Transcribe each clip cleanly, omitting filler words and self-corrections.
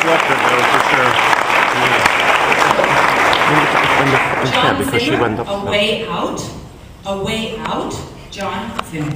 John Zimmer, a way out, John Zimmer.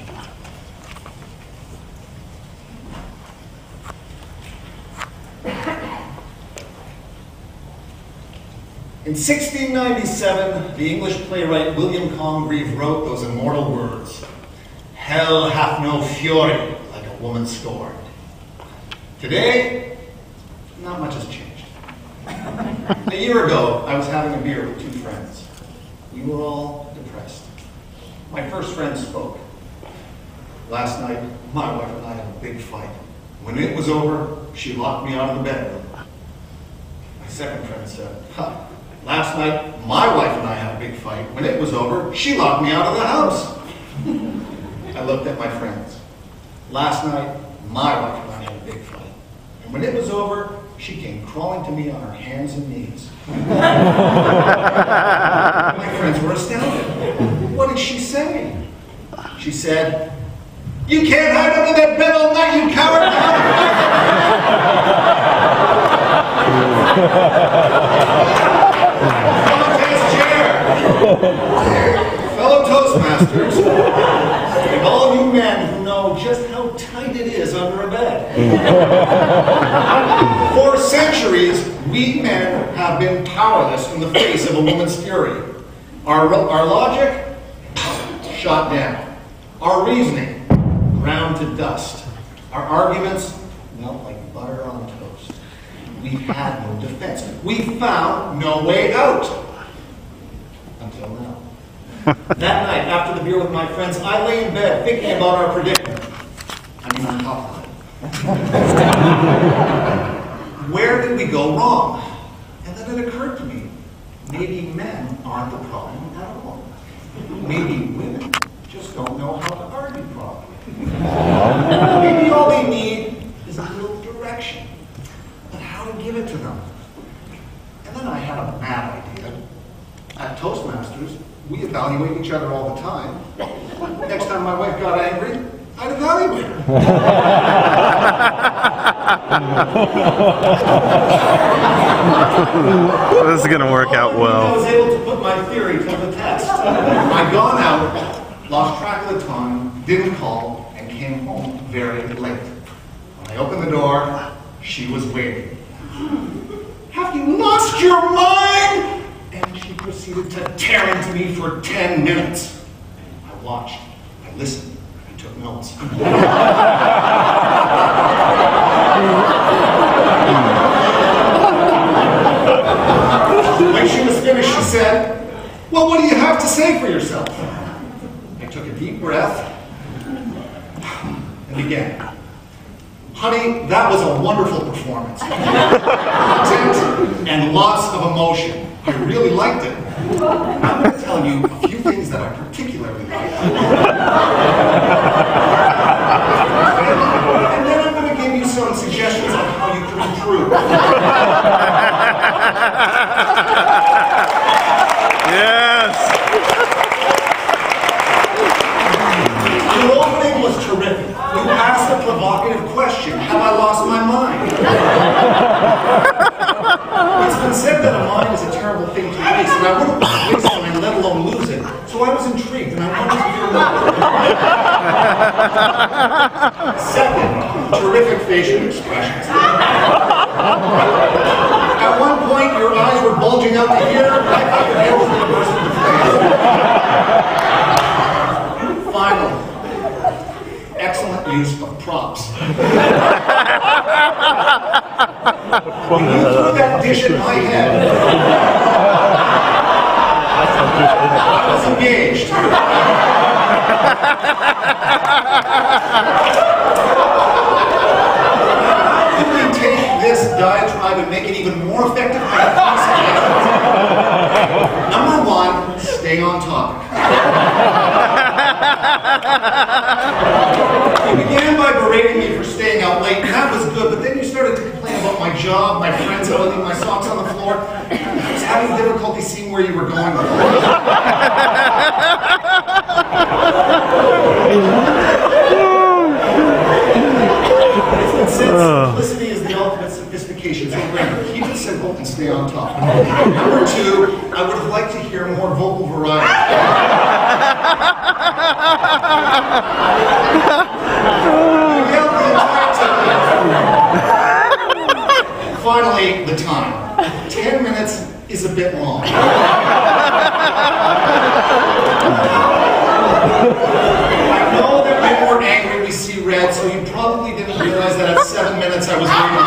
In 1697, the English playwright William Congreve wrote those immortal words, "Hell hath no fury like a woman scorned." Today, not much has changed. A year ago, I was having a beer with two friends. We were all depressed. My first friend spoke. "Last night, my wife and I had a big fight. When it was over, she locked me out of the bedroom." My second friend said, "Last night, my wife and I had a big fight. When it was over, she locked me out of the house." I looked at my friends. "Last night, my wife and I had a big fight. And when it was over, she came crawling to me on her hands and knees." My friends were astounded. "What did she say?" She said, "You can't hide under that bed all night, you coward!" Fellow Toastmasters, and all you men who know just how tight it is under a bed. For centuries, we men have been powerless in the face of a woman's fury. Our logic, shot down. Our reasoning, ground to dust. Our arguments, melt like butter on toast. We've had no defense. We found no way out. Until now. That night, after the beer with my friends, I lay in bed thinking about our predicament. I mean, on top of it. Where did we go wrong? And then it occurred to me, maybe men aren't the problem at all. Maybe women just don't know how to argue properly. Maybe all they need is a little direction, but how to give it to them. And then I had a mad idea. At Toastmasters, we evaluate each other all the time. Next time my wife got angry, I'd evaluate her. This is going to work out well. I was able to put my theory to the test. I'd gone out, lost track of the time, didn't call, and came home very late. When I opened the door, she was waiting. "Have you lost your mind?" And she proceeded to tear into me for 10 minutes. I watched, I listened, I took notes. When she was finished, she said, "Well, what do you have to say for yourself?" I took a deep breath and began. "Honey, that was a wonderful performance. Content and lots of emotion. I really liked it. I'm going to tell you a few things that I particularly liked. And then I'm going to give you some suggestions on how you can improve." Yes! Your opening was terrific. You asked a provocative question. Have I lost my mind? It's been said that a mind is a terrible thing to waste, and I wouldn't want to waste mine, let alone lose it. So I was intrigued, and I wanted to hear more. Second, terrific facial expressions. At one point, your eyes were bulging out to here. I thought your head was going to burst into flames. Finally, excellent use of props. When you threw that dish at my head, I was engaged. How can we take this diatribe and make it even more effective? Number one, stay on topic. You began by berating me for staying out late, and that was good, but then you started to complain about my job, my friends, how I leave my socks on the floor. I was having difficulty seeing where you were going with it. It's been said simplicity is the ultimate sophistication. education. So remember, keep it simple and stay on top. Number 2, I would have liked to hear more vocal variety. Yelled the entire time. Finally, the time. 10 minutes is a bit long. I know that when we're angry we see red, so you probably didn't realize that at 7 minutes I was waiting.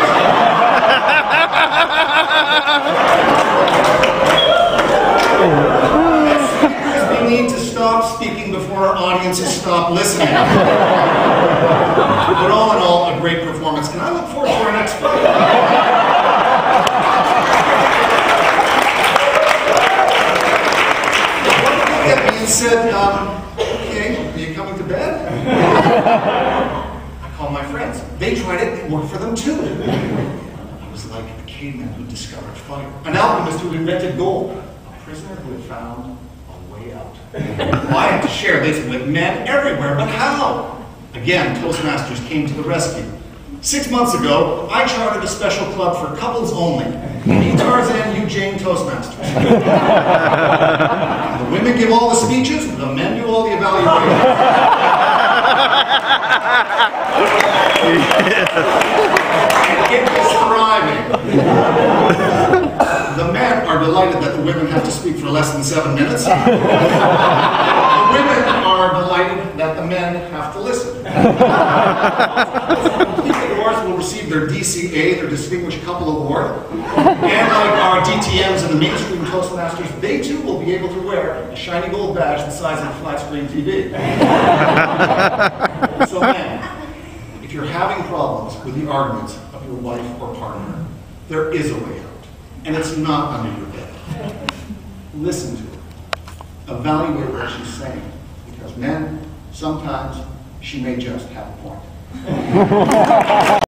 As speakers, we need to stop speaking before our audiences stop listening. But all in all, a great performance, and I look forward to our next fight. And said, okay, are you coming to bed? I called my friends. They tried it, it worked for them too. I was like a caveman who discovered fire. An alchemist who invented gold. A prisoner who had found a way out. Well, I had to share this with men everywhere, but how? Again, Toastmasters came to the rescue. 6 months ago, I chartered a special club for couples only. Me, Tarzan, you, Jane, Toastmasters. The women give all the speeches, the men do all the evaluations. It is thriving. The men are delighted that the women have to speak for less than 7 minutes. The women are delighted that the men have to listen. Will receive their DCA, their Distinguished Couple Award. And like our DTMs and the mainstream Toastmasters, they too will be able to wear a shiny gold badge the size of a flat screen TV. So man, if you're having problems with the arguments of your wife or partner, there is a way out. And it's not under your bed. Listen to her. Evaluate what she's saying. Because men, sometimes she may just have a point.